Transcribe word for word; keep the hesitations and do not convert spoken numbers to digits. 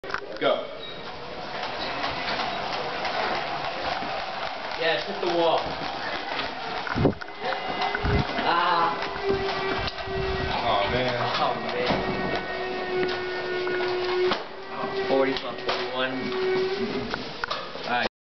Go. Yeah, it's hit the wall. Ah. Oh man. Oh man. forty, forty-one.